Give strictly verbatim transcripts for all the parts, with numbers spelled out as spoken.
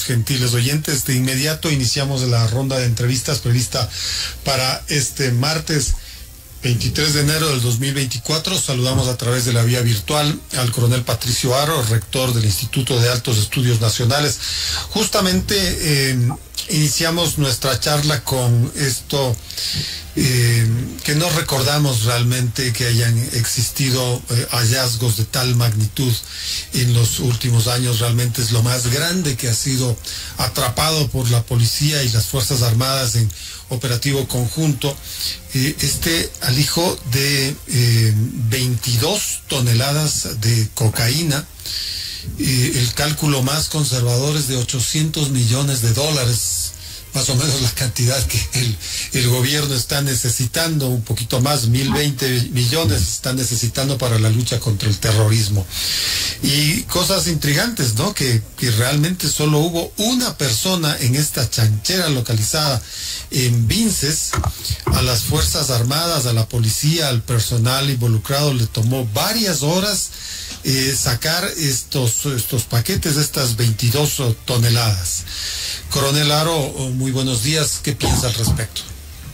gentiles oyentes. De inmediato iniciamos la ronda de entrevistas prevista para este martes veintitrés de enero del dos mil veinticuatro. Saludamos a través de la vía virtual al coronel Patricio Haro, rector del Instituto de Altos Estudios Nacionales. Justamente eh, iniciamos nuestra charla con esto eh, que no recordamos realmente que hayan existido eh, hallazgos de tal magnitud en los últimos años. Realmente es lo más grande que ha sido atrapado por la policía y las Fuerzas Armadas en operativo conjunto. Eh, este alijo de eh, veintidós toneladas de cocaína. Eh, el cálculo más conservador es de ochocientos millones de dólares, más o menos la cantidad que el, el gobierno está necesitando, un poquito más, mil veinte millones está necesitando para la lucha contra el terrorismo. Y cosas intrigantes, ¿no? Que, que realmente solo hubo una persona en esta chanchera localizada en Vinces. A las Fuerzas Armadas, a la policía, al personal involucrado le tomó varias horas eh, sacar estos, estos paquetes, estas veintidós toneladas. Coronel Haro, muy buenos días. ¿Qué piensa al respecto?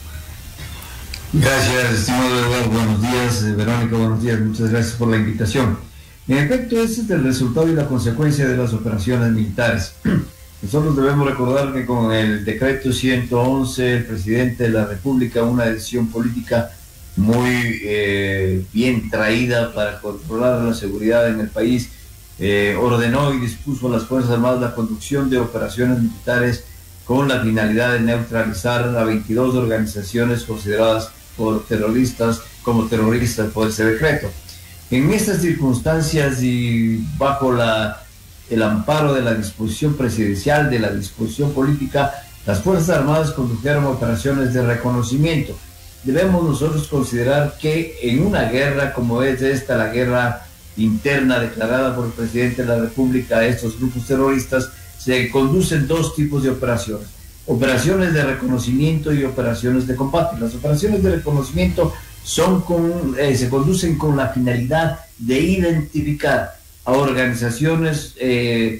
Gracias, estimado Eduardo. Buenos días, Verónica. Buenos días. Muchas gracias por la invitación. En efecto, este es el resultado y la consecuencia de las operaciones militares. Nosotros debemos recordar que con el decreto ciento once, el presidente de la República, una decisión política muy eh, bien traída para controlar la seguridad en el país, eh, ordenó y dispuso a las Fuerzas Armadas la conducción de operaciones militares con la finalidad de neutralizar a veintidós organizaciones consideradas por terroristas como terroristas por ese decreto. En estas circunstancias y bajo la, el amparo de la disposición presidencial, de la disposición política, las Fuerzas Armadas condujeron operaciones de reconocimiento. Debemos nosotros considerar que en una guerra como es esta, la guerra interna declarada por el presidente de la República a estos grupos terroristas, se conducen dos tipos de operaciones: operaciones de reconocimiento y operaciones de combate. Las operaciones de reconocimiento son con, eh, se conducen con la finalidad de identificar a organizaciones eh,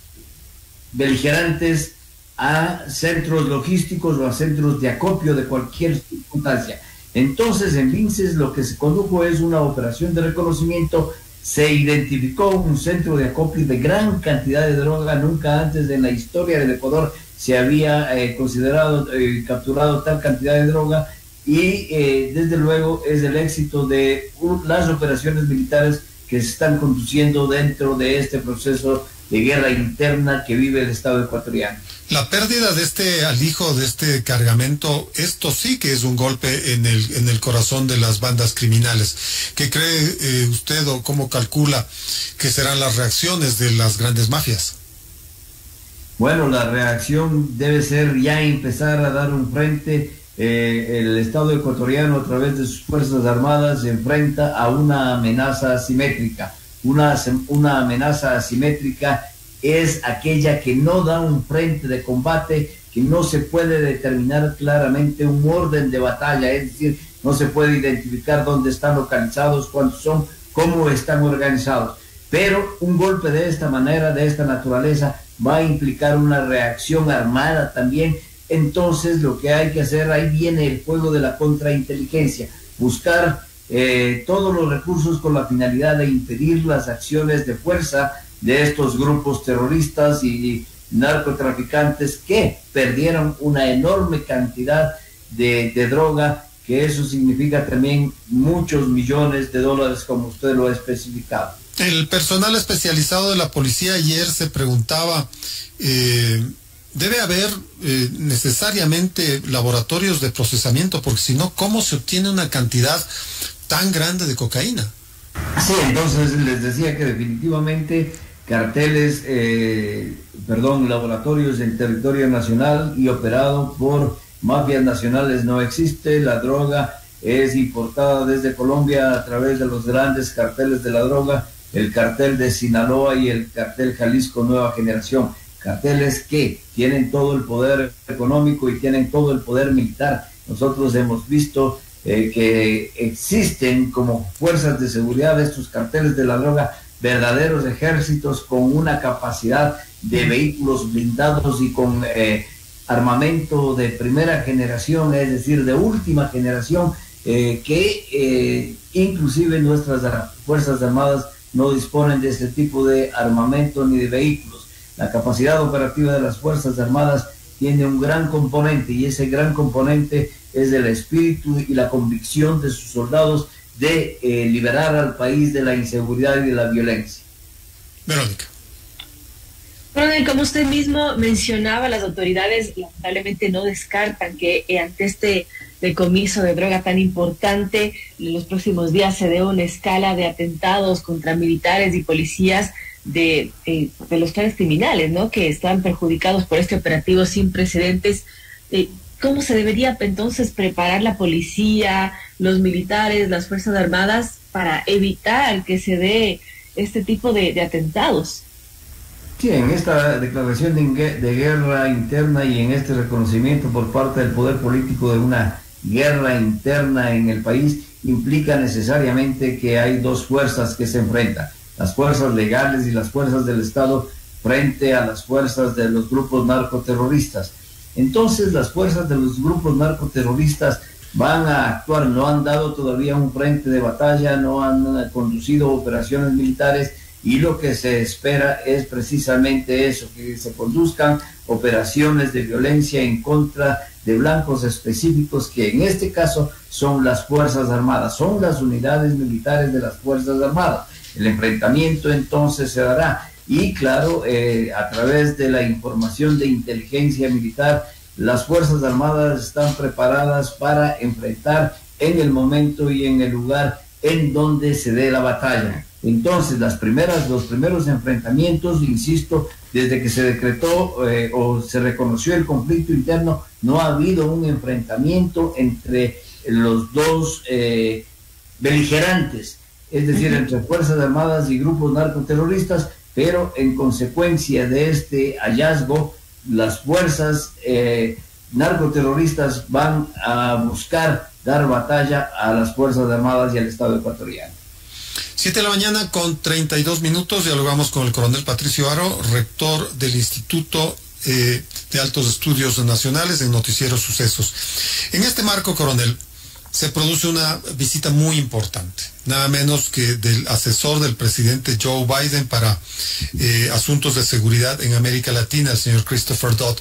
beligerantes, a centros logísticos o a centros de acopio de cualquier circunstancia. Entonces, en Vinces lo que se condujo es una operación de reconocimiento. Se identificó un centro de acopio de gran cantidad de droga. Nunca antes en la historia del Ecuador se había eh, considerado, eh, capturado tal cantidad de droga, y eh, desde luego es el éxito de uh, las operaciones militares que se están conduciendo dentro de este proceso de guerra interna que vive el Estado ecuatoriano. La pérdida de este alijo, de este cargamento, esto sí que es un golpe en el, en el corazón de las bandas criminales. ¿Qué cree eh, usted o cómo calcula que serán las reacciones de las grandes mafias? Bueno, la reacción debe ser ya empezar a dar un frente. Eh, el Estado ecuatoriano, a través de sus Fuerzas Armadas, se enfrenta a una amenaza asimétrica. Una, una amenaza asimétrica es aquella que no da un frente de combate, que no se puede determinar claramente un orden de batalla, es decir, no se puede identificar dónde están localizados, cuántos son, cómo están organizados. Pero un golpe de esta manera, de esta naturaleza, va a implicar una reacción armada también. Entonces lo que hay que hacer, ahí viene el juego de la contrainteligencia, buscar eh, todos los recursos con la finalidad de impedir las acciones de fuerza de estos grupos terroristas y narcotraficantes que perdieron una enorme cantidad de, de droga, que eso significa también muchos millones de dólares, como usted lo ha especificado. El personal especializado de la policía ayer se preguntaba, eh, debe haber eh, necesariamente laboratorios de procesamiento, porque si no, ¿cómo se obtiene una cantidad tan grande de cocaína? Sí, entonces les decía que definitivamente carteles, eh, perdón, laboratorios en territorio nacional y operado por mafias nacionales no existe. La droga es importada desde Colombia a través de los grandes carteles de la droga, el cartel de Sinaloa y el cartel Jalisco Nueva Generación. Carteles que tienen todo el poder económico y tienen todo el poder militar. Nosotros hemos visto eh, que existen como fuerzas de seguridad de estos carteles de la droga verdaderos ejércitos con una capacidad de vehículos blindados y con eh, armamento de primera generación, es decir, de última generación, eh, que eh, inclusive nuestras Fuerzas Armadas no disponen de este tipo de armamento ni de vehículos. La capacidad operativa de las Fuerzas Armadas tiene un gran componente, y ese gran componente es el espíritu y la convicción de sus soldados de eh, liberar al país de la inseguridad y de la violencia. Verónica. Coronel, como usted mismo mencionaba, las autoridades lamentablemente no descartan que eh, ante este decomiso de droga tan importante, en los próximos días se dé una escala de atentados contra militares y policías de, eh, de los clanes criminales, ¿no?, que están perjudicados por este operativo sin precedentes. Eh, ¿Cómo se debería entonces preparar la policía, los militares, las Fuerzas Armadas para evitar que se dé este tipo de, de atentados? Sí, en esta declaración de, de guerra interna y en este reconocimiento por parte del poder político de una guerra interna en el país, implica necesariamente que hay dos fuerzas que se enfrentan, las fuerzas legales y las fuerzas del Estado frente a las fuerzas de los grupos narcoterroristas. Entonces las fuerzas de los grupos narcoterroristas van a actuar, no han dado todavía un frente de batalla, no han conducido operaciones militares, y lo que se espera es precisamente eso, que se conduzcan operaciones de violencia en contra de blancos específicos, que en este caso son las Fuerzas Armadas, son las unidades militares de las Fuerzas Armadas. El enfrentamiento entonces se dará, y claro, eh, a través de la información de inteligencia militar, las Fuerzas Armadas están preparadas para enfrentar en el momento y en el lugar en donde se dé la batalla. Entonces, las primeras, los primeros enfrentamientos, insisto, desde que se decretó eh, o se reconoció el conflicto interno, no ha habido un enfrentamiento entre los dos eh, beligerantes, es decir, entre Fuerzas Armadas y grupos narcoterroristas, pero en consecuencia de este hallazgo, las fuerzas eh, narcoterroristas van a buscar dar batalla a las Fuerzas Armadas y al Estado ecuatoriano. Siete de la mañana con treinta y dos minutos, dialogamos con el coronel Patricio Haro, rector del Instituto eh, de Altos Estudios Nacionales en Noticiero Sucesos. En este marco, coronel, se produce una visita muy importante, nada menos que del asesor del presidente Joe Biden para eh, asuntos de seguridad en América Latina, el señor Christopher Dodd,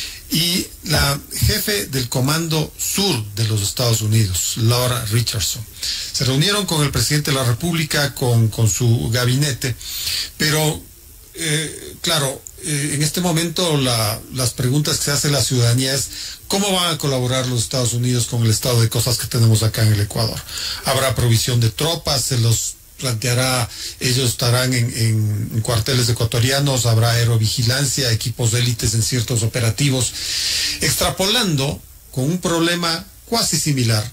y la jefe del Comando Sur de los Estados Unidos, Laura Richardson. Se reunieron con el presidente de la República, con, con su gabinete, pero eh, claro, eh, en este momento la, las preguntas que se hace la ciudadanía es ¿cómo van a colaborar los Estados Unidos con el estado de cosas que tenemos acá en el Ecuador? ¿Habrá provisión de tropas? ¿Se los planteará? ¿Ellos estarán en, en, en cuarteles ecuatorianos? ¿Habrá aerovigilancia, equipos de élites en ciertos operativos? Extrapolando con un problema cuasi similar,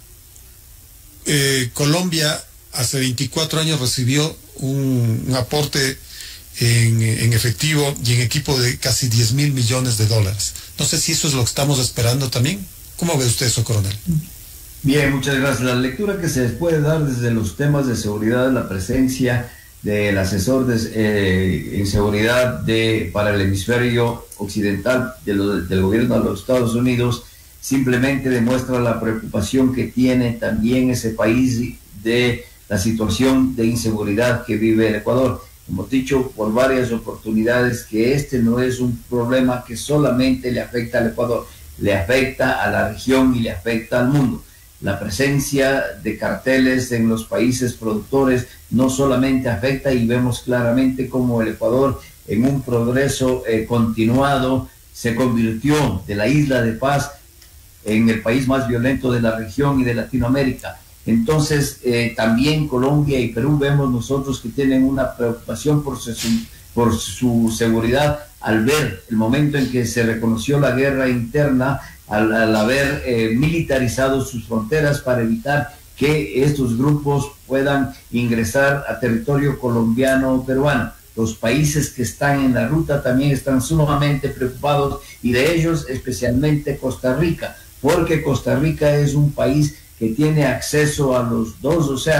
eh, Colombia hace veinticuatro años recibió un, un aporte en, en efectivo y en equipo de casi diez mil millones de dólares. No sé si eso es lo que estamos esperando también. ¿Cómo ve usted eso, coronel? Bien, muchas gracias. La lectura que se puede dar desde los temas de seguridad, la presencia del asesor de, eh, en seguridad de, para el hemisferio occidental de lo, del gobierno de los Estados Unidos, simplemente demuestra la preocupación que tiene también ese país de la situación de inseguridad que vive el Ecuador. Hemos dicho por varias oportunidades que este no es un problema que solamente le afecta al Ecuador, le afecta a la región y le afecta al mundo. La presencia de carteles en los países productores no solamente afecta, y vemos claramente cómo el Ecuador en un progreso eh, continuado se convirtió de la isla de paz en el país más violento de la región y de Latinoamérica. Entonces, eh, también Colombia y Perú vemos nosotros que tienen una preocupación por su, por su seguridad al ver el momento en que se reconoció la guerra interna, al, al haber eh, militarizado sus fronteras para evitar que estos grupos puedan ingresar a territorio colombiano o peruano. Los países que están en la ruta también están sumamente preocupados, y de ellos especialmente Costa Rica, porque Costa Rica es un país que tiene acceso a los dos océanos,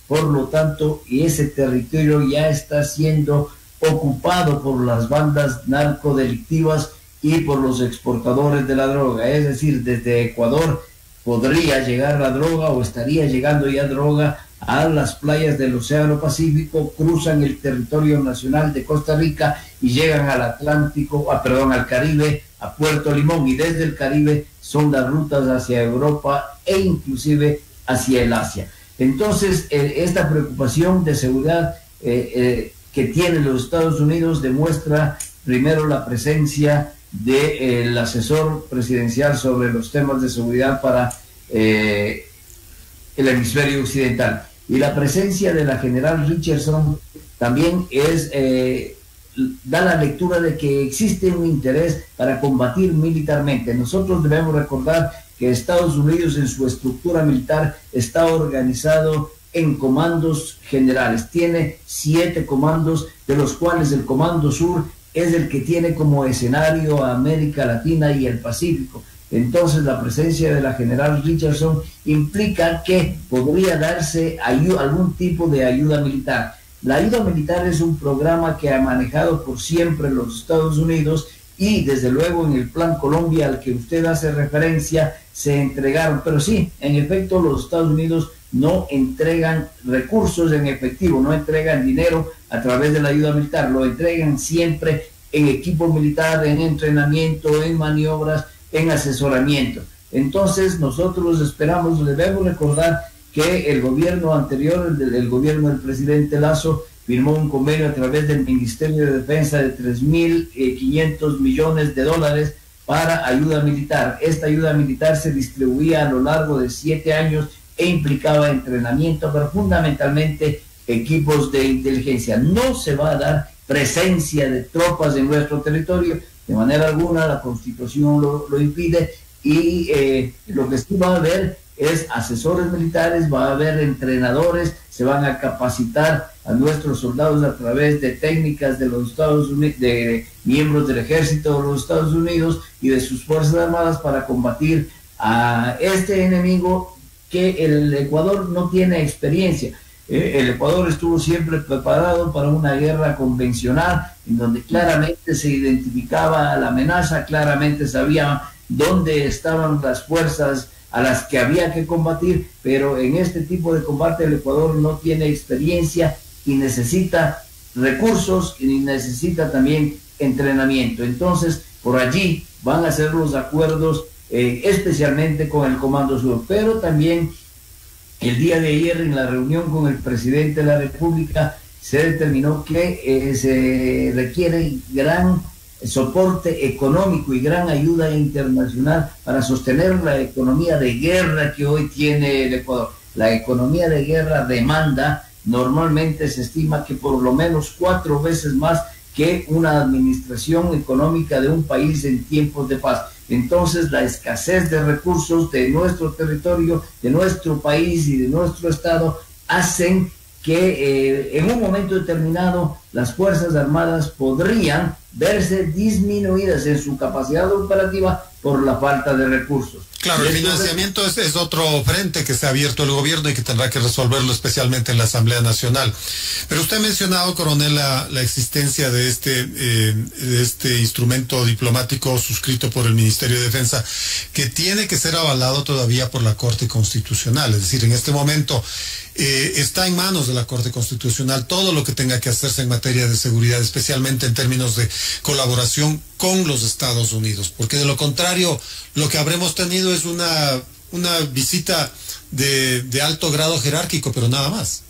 por lo tanto, ese territorio ya está siendo ocupado por las bandas narcodelictivas y por los exportadores de la droga. Es decir, desde Ecuador podría llegar la droga o estaría llegando ya droga a las playas del Océano Pacífico, cruzan el territorio nacional de Costa Rica y llegan al Atlántico, ah, perdón, al Caribe, a Puerto Limón, y desde el Caribe son las rutas hacia Europa e inclusive hacia el Asia. Entonces, eh, esta preocupación de seguridad eh, eh, que tienen los Estados Unidos demuestra primero la presencia del de, eh, asesor presidencial sobre los temas de seguridad para eh, el hemisferio occidental, y la presencia de la general Richardson también es eh, da la lectura de que existe un interés para combatir militarmente. Nosotros debemos recordar que Estados Unidos en su estructura militar está organizado en comandos generales. Tiene siete comandos, de los cuales el Comando Sur es el que tiene como escenario a América Latina y el Pacífico. Entonces, la presencia de la general Richardson implica que podría darse algún tipo de ayuda militar. La ayuda militar es un programa que ha manejado por siempre los Estados Unidos, y desde luego en el Plan Colombia al que usted hace referencia se entregaron, pero sí, en efecto los Estados Unidos no entregan recursos en efectivo, no entregan dinero a través de la ayuda militar, lo entregan siempre en equipo militar, en entrenamiento, en maniobras, en asesoramiento. Entonces nosotros esperamos, debemos recordar que el gobierno anterior, el, el gobierno del presidente Lazo, firmó un convenio a través del Ministerio de Defensa de tres mil quinientos millones de dólares para ayuda militar. Esta ayuda militar se distribuía a lo largo de siete años e implicaba entrenamiento, pero fundamentalmente equipos de inteligencia. No se va a dar presencia de tropas en nuestro territorio, de manera alguna, la Constitución lo, lo impide, y eh, lo que sí va a haber es asesores militares, va a haber entrenadores, se van a capacitar a nuestros soldados a través de técnicas de los Estados Unidos, de miembros del ejército de los Estados Unidos y de sus fuerzas armadas para combatir a este enemigo que el Ecuador no tiene experiencia. Eh, el Ecuador estuvo siempre preparado para una guerra convencional, en donde claramente se identificaba la amenaza, claramente sabía dónde estaban las fuerzas a las que había que combatir, pero en este tipo de combate el Ecuador no tiene experiencia y necesita recursos y necesita también entrenamiento. Entonces, por allí van a ser los acuerdos, eh, especialmente con el Comando Sur, pero también el día de ayer en la reunión con el presidente de la República se determinó que eh, se requiere gran soporte económico y gran ayuda internacional para sostener la economía de guerra que hoy tiene el Ecuador. La economía de guerra demanda, normalmente se estima que por lo menos cuatro veces más que una administración económica de un país en tiempos de paz. Entonces, la escasez de recursos de nuestro territorio, de nuestro país y de nuestro estado hacen que eh, en un momento determinado las Fuerzas Armadas podrían verse disminuidas en su capacidad operativa por la falta de recursos. Claro, el financiamiento es, es otro frente que se ha abierto el gobierno y que tendrá que resolverlo especialmente en la Asamblea Nacional. Pero usted ha mencionado, coronel, la, la existencia de este, eh, de este instrumento diplomático suscrito por el Ministerio de Defensa, que tiene que ser avalado todavía por la Corte Constitucional. Es decir, en este momento eh, está en manos de la Corte Constitucional todo lo que tenga que hacerse en materia de seguridad, especialmente en términos de colaboración con los Estados Unidos, porque de lo contrario lo que habremos tenido es una, una visita de, de alto grado jerárquico, pero nada más.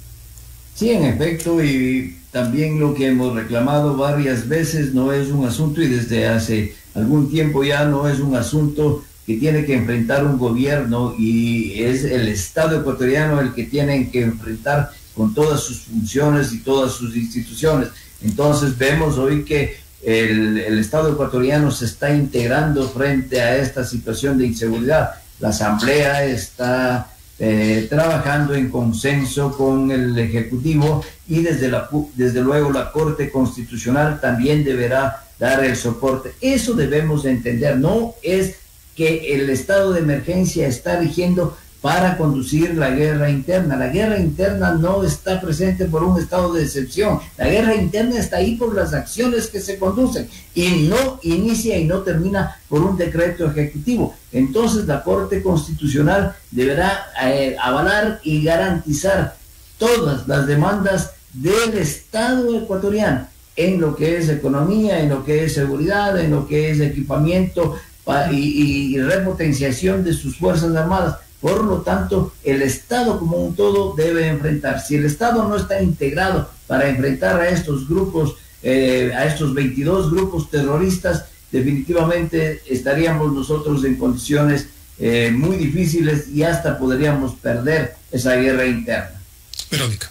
Sí, en efecto, y también lo que hemos reclamado varias veces, no es un asunto, y desde hace algún tiempo ya no es un asunto que tiene que enfrentar un gobierno, y es el Estado ecuatoriano el que tiene que enfrentar con todas sus funciones y todas sus instituciones. Entonces vemos hoy que El, el Estado ecuatoriano se está integrando frente a esta situación de inseguridad. La Asamblea está eh, trabajando en consenso con el Ejecutivo, y desde, la, desde luego la Corte Constitucional también deberá dar el soporte. Eso debemos entender, no es que el estado de emergencia está rigiendo para conducir la guerra interna. La guerra interna no está presente por un estado de excepción. La guerra interna está ahí por las acciones que se conducen y no inicia y no termina por un decreto ejecutivo. Entonces la Corte Constitucional deberá eh, avalar y garantizar todas las demandas del Estado ecuatoriano en lo que es economía, en lo que es seguridad, en lo que es equipamiento y, y repotenciación de sus Fuerzas Armadas. Por lo tanto, el Estado como un todo debe enfrentar. Si el Estado no está integrado para enfrentar a estos grupos, eh, a estos veintidós grupos terroristas, definitivamente estaríamos nosotros en condiciones eh, muy difíciles y hasta podríamos perder esa guerra interna. Verónica.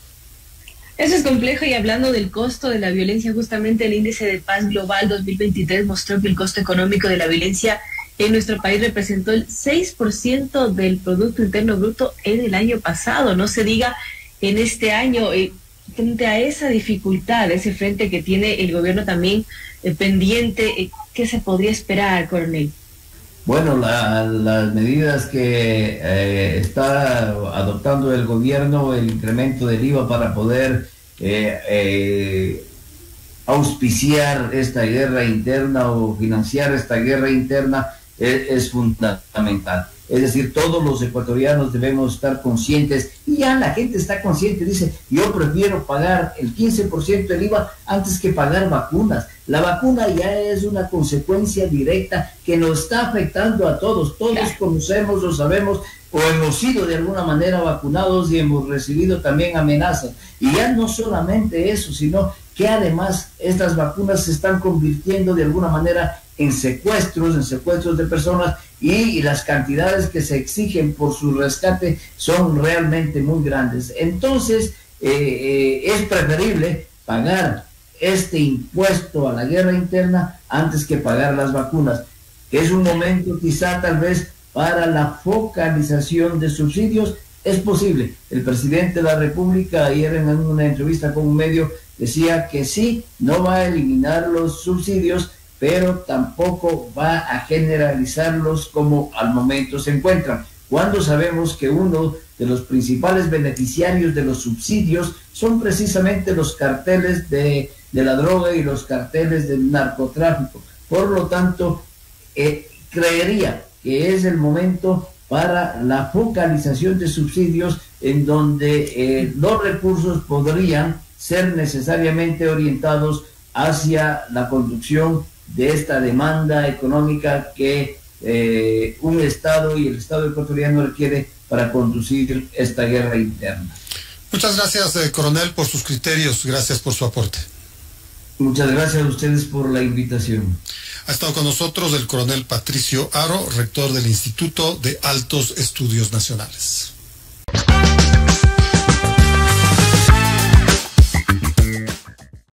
Eso es complejo, y hablando del costo de la violencia, justamente el índice de paz global dos mil veintitrés mostró que el costo económico de la violencia en nuestro país representó el seis por ciento del Producto Interno Bruto en el año pasado, no se diga en este año. Eh, frente a esa dificultad, ese frente que tiene el gobierno también eh, pendiente, eh, ¿qué se podría esperar, coronel? Bueno, la, las medidas que eh, está adoptando el gobierno, el incremento del I V A para poder eh, eh, auspiciar esta guerra interna o financiar esta guerra interna es, es fundamental. Es decir, todos los ecuatorianos debemos estar conscientes, y ya la gente está consciente, dice, yo prefiero pagar el quince por ciento del I V A antes que pagar vacunas. La vacuna ya es una consecuencia directa que nos está afectando a todos. Todos conocemos o sabemos o hemos sido de alguna manera vacunados y hemos recibido también amenazas. Y ya no solamente eso, sino que además estas vacunas se están convirtiendo de alguna manera en secuestros, en secuestros de personas, y, y las cantidades que se exigen por su rescate son realmente muy grandes. Entonces, eh, eh, es preferible pagar este impuesto a la guerra interna antes que pagar las vacunas. Es un momento quizá tal vez para la focalización de subsidios. Es posible. El presidente de la República ayer en una entrevista con un medio decía que sí, no va a eliminar los subsidios, pero tampoco va a generalizarlos como al momento se encuentran, cuando sabemos que uno de los principales beneficiarios de los subsidios son precisamente los carteles de, de la droga y los carteles del narcotráfico. Por lo tanto, eh, creería que es el momento para la focalización de subsidios en donde eh, los recursos podrían ser necesariamente orientados hacia la conducción de esta demanda económica que eh, un Estado y el Estado ecuatoriano requiere para conducir esta guerra interna. Muchas gracias, eh, coronel, por sus criterios. Gracias por su aporte. Muchas gracias a ustedes por la invitación. Ha estado con nosotros el coronel Patricio Haro, rector del Instituto de Altos Estudios Nacionales.